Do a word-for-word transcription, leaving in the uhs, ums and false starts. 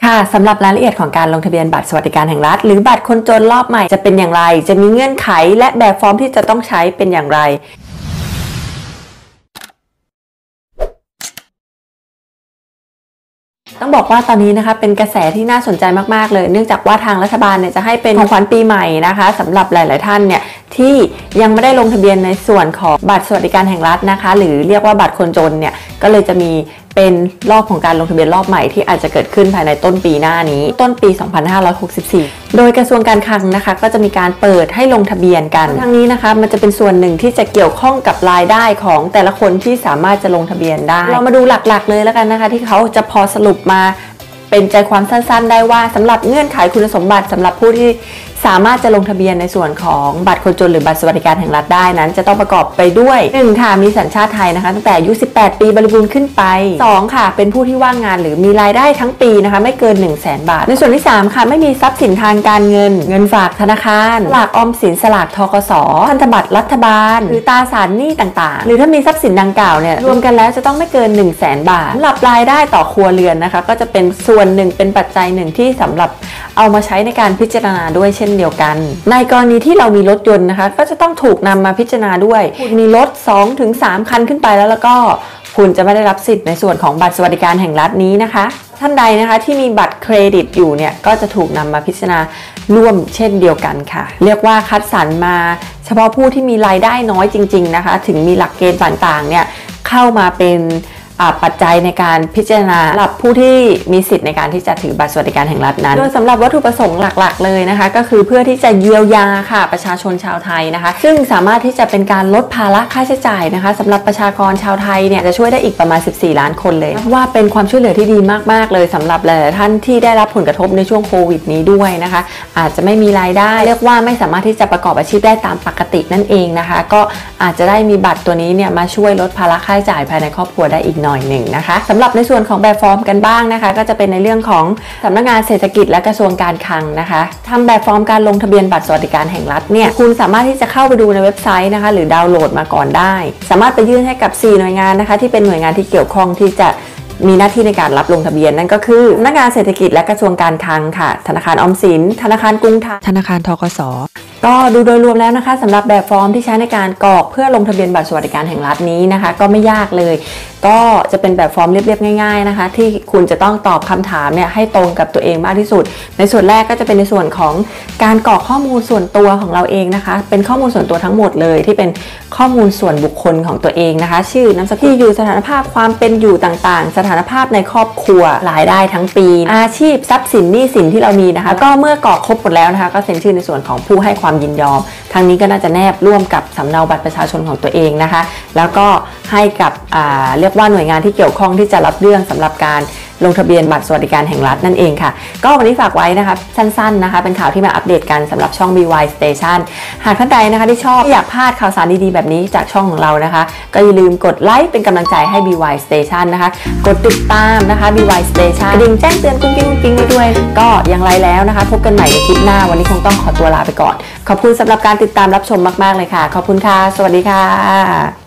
ค่ะสำหรับรายละเอียดของการลงทะเบียนบัตรสวัสดิการแห่งรัฐหรือบัตรคนจนรอบใหม่จะเป็นอย่างไรจะมีเงื่อนไขและแบบฟอร์มที่จะต้องใช้เป็นอย่างไรต้องบอกว่าตอนนี้นะคะเป็นกระแสที่น่าสนใจมากๆเลยเนื่องจากว่าทางรัฐบาลเนี่ยจะให้เป็นของขวัญปีใหม่นะคะสำหรับหลายๆท่านเนี่ยที่ยังไม่ได้ลงทะเบียนในส่วนของบัตรสวัสดิการแห่งรัฐนะคะหรือเรียกว่าบัตรคนจนเนี่ยก็เลยจะมีเป็นรอบของการลงทะเบียนรอบใหม่ที่อาจจะเกิดขึ้นภายในต้นปีหน้านี้ต้นปี สองพันห้าร้อยหกสิบสี่ โดยกระทรวงการคลังนะคะก็จะมีการเปิดให้ลงทะเบียนกันทั้งนี้นะคะมันจะเป็นส่วนหนึ่งที่จะเกี่ยวข้องกับรายได้ของแต่ละคนที่สามารถจะลงทะเบียนได้เรามาดูหลักๆเลยแล้วกันนะคะที่เขาจะพอสรุปมาเป็นใจความสั้นๆได้ว่าสำหรับเงื่อนไขคุณสมบัติสำหรับผู้ที่สามารถจะลงทะเบียนในส่วนของบัตรคนจนหรือบัตรสวัสดิการแห่งรัฐได้นั้นจะต้องประกอบไปด้วยหนึ่งค่ะมีสัญชาติไทยนะคะตั้งแต่อายุสิบแปดปีบริบูรณ์ขึ้นไปสองค่ะเป็นผู้ที่ว่างงานหรือมีรายได้ทั้งปีนะคะไม่เกิน หนึ่งแสน บาทในส่วนที่สามค่ะไม่มีทรัพย์สินทางการเงินเงินฝากธนาคารสลากออมสินสลากธกสพันธบัตรรัฐบาลหรือตราสารหนี้ต่างๆหรือถ้ามีทรัพย์สินดังกล่าวเนี่ยรวมกันแล้วจะต้องไม่เกิน หนึ่งแสน บาทสำหรับรายได้ต่อครัวเรือนนะคะก็จะเป็นส่วนหนึ่งเป็นปัจจัยหนึ่งที่สำหรับเอามาใช้ในการพิจารณาด้วยเช่นเดียวกันในกรณีที่เรามีรถยนต์นะคะก็จะต้องถูกนำมาพิจารณาด้วยคุณมีรถ สองถึงสาม คันขึ้นไปแล้วแล้วก็คุณจะไม่ได้รับสิทธิ์ในส่วนของบัตรสวัสดิการแห่งรัฐนี้นะคะท่านใดนะคะที่มีบัตรเครดิตอยู่เนี่ยก็จะถูกนำมาพิจารณาร่วมเช่นเดียวกันค่ะเรียกว่าคัดสรรมาเฉพาะผู้ที่มีรายได้น้อยจริงๆนะคะถึงมีหลักเกณฑ์ต่างๆเนี่ยเข้ามาเป็นปัจจัยในการพิจารณาสำหรับผู้ที่มีสิทธิ์ในการที่จะถือบัตรสวัสดิการแห่งรัฐนั้นโดยสำหรับวัตถุประสงค์หลักๆเลยนะคะก็คือเพื่อที่จะเยียวยาค่ะประชาชนชาวไทยนะคะซึ่งสามารถที่จะเป็นการลดภาระค่าใช้จ่ายนะคะสำหรับประชากรชาวไทยเนี่ยจะช่วยได้อีกประมาณสิบสี่ล้านคนเลยว่าเป็นความช่วยเหลือที่ดีมากๆเลยสำหรับหลายๆท่านที่ได้รับผลกระทบในช่วงโควิดนี้ด้วยนะคะอาจจะไม่มีรายได้เรียกว่าไม่สามารถที่จะประกอบอาชีพได้ตามปกตินั่นเองนะคะก็อาจจะได้มีบัตรตัวนี้เนี่ยมาช่วยลดภาระค่าใช้จ่ายภายในครอบครัวได้อีกหน่อยหนึ่งนะคะสำหรับในส่วนของแบบฟอร์มกันบ้างนะคะก็จะเป็นในเรื่องของสำนักงานเศรษฐกิจและกระทรวงการคลังนะคะทำแบบฟอร์มการลงทะเบียนบัตรสวัสดิการแห่งรัฐเนี่ยคุณสามารถที่จะเข้าไปดูในเว็บไซต์นะคะหรือดาวน์โหลดมาก่อนได้สามารถไปยื่นให้กับสี่หน่วยงานนะคะที่เป็นหน่วยงานที่เกี่ยวข้องที่จะมีหน้าที่ในการรับลงทะเบียนนั่นก็คือสำนักงานเศรษฐกิจและกระทรวงการคลังค่ะธนาคารออมสินธนาคารกรุงไทยธนาคารธกสก็ดูโดยรวมแล้วนะคะสำหรับแบบฟอร์มที่ใช้ในการกรอกเพื่อลงทะเบียนบัตรสวัสดิการแห่งรัฐนี้นะคะก็ไม่ยากเลยก็จะเป็นแบบฟอร์มเรียบๆง่ายๆนะคะที่คุณจะต้องตอบคำถามเนี่ยให้ตรงกับตัวเองมากที่สุดในส่วนแรกก็จะเป็นในส่วนของการกรอกข้อมูลส่วนตัวของเราเองนะคะเป็นข้อมูลส่วนตัวทั้งหมดเลยที่เป็นข้อมูลส่วนบุคคลของตัวเองนะคะชื่อนามสกุลที่อยู่สถานภาพความเป็นอยู่ต่างๆสถานภาพในครอบครัวรายได้ทั้งปีอาชีพทรัพย์สินหนี้สินที่เรามีนะคะก็เมื่อกรอกครบหมดแล้วนะคะก็เซ็นชื่อในส่วนของผู้ให้ความยินยอมทางนี้ก็น่าจะแนบร่วมกับสำเนาบัตรประชาชนของตัวเองนะคะแล้วก็ให้กับเรียกว่าหน่วยงานที่เกี่ยวข้องที่จะรับเรื่องสำหรับการลงทะเบียนบัตรสวัสดิการแห่งรัฐนั่นเองค่ะก็วันนี้ฝากไว้นะคะสั้นๆนะคะเป็นข่าวที่มาอัปเดตกันสำหรับช่อง บี วาย Station หากท่านใดนะคะที่ชอบอยากพลาดข่าวสารดีๆแบบนี้จากช่องของเรานะคะก็อย่าลืมกดไลค์เป็นกำลังใจให้ บี วาย Station นะคะกดติดตามนะคะ บี วาย Station กระดิ่งแจ้งเตือนกุ้งกิ้งกุ้งกิ้งไว้ด้วยก็อย่างไรแล้วนะคะพบกันใหม่ในคลิปหน้าวันนี้คงต้องขอตัวลาไปก่อนขอบคุณสำหรับการติดตามรับชมมากๆเลยค่ะขอบคุณค่ะสวัสดีค่ะ